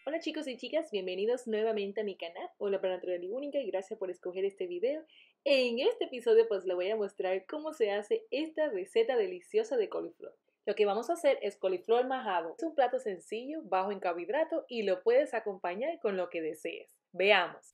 Hola chicos y chicas, bienvenidos nuevamente a mi canal. Hola para Natural y Única y gracias por escoger este video. En este episodio pues les voy a mostrar cómo se hace esta receta deliciosa de coliflor. Lo que vamos a hacer es coliflor majado. Es un plato sencillo, bajo en carbohidratos y lo puedes acompañar con lo que desees. Veamos.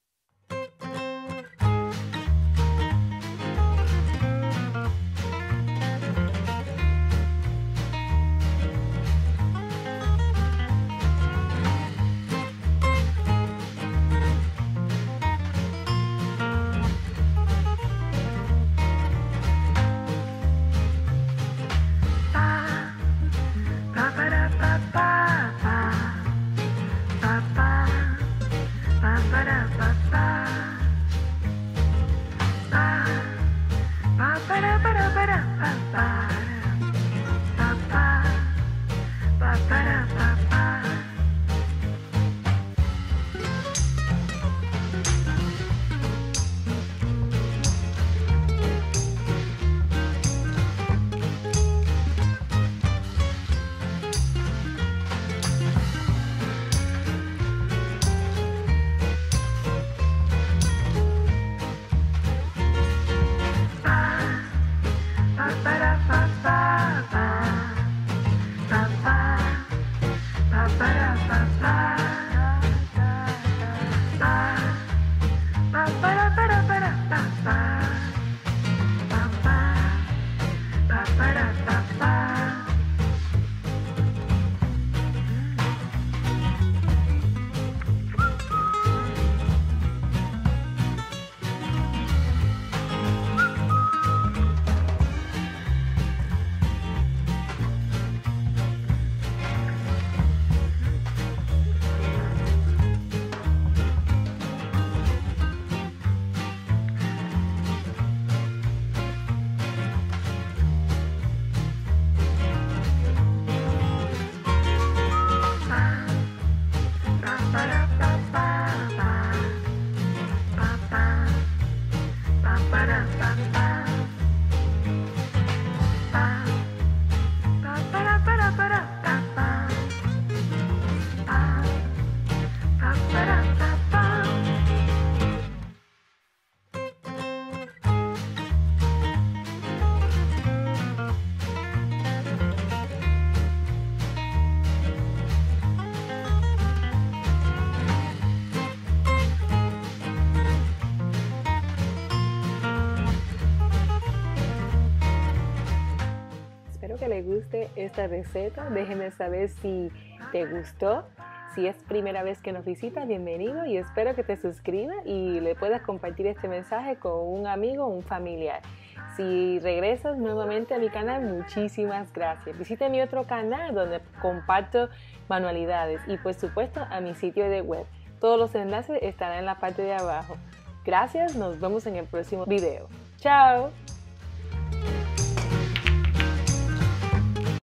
Espero que les guste esta receta. Déjenme saber si te gustó. Si es primera vez que nos visitas, bienvenido y espero que te suscribas y le puedas compartir este mensaje con un amigo o un familiar. Si regresas nuevamente a mi canal, muchísimas gracias. Visita mi otro canal donde comparto manualidades y por supuesto a mi sitio de web. Todos los enlaces estarán en la parte de abajo. Gracias, nos vemos en el próximo video. ¡Chao!